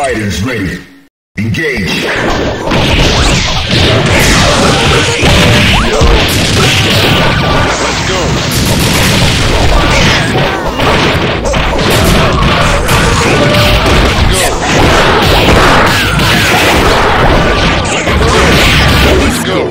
fighters ready. Engage. Let's go. Let's go.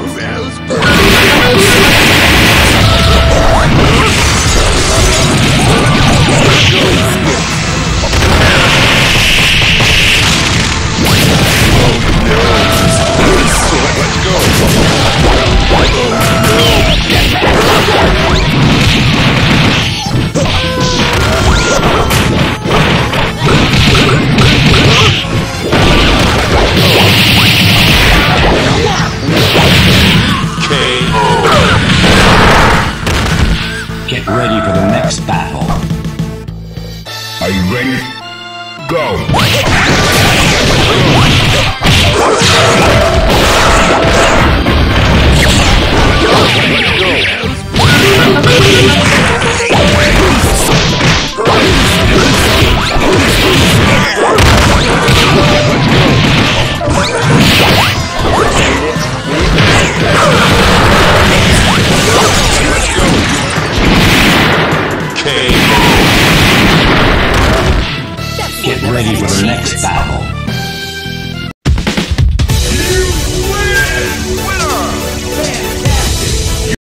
Get ready for the next battle. Are you ready? Go! Get ready for the next battle.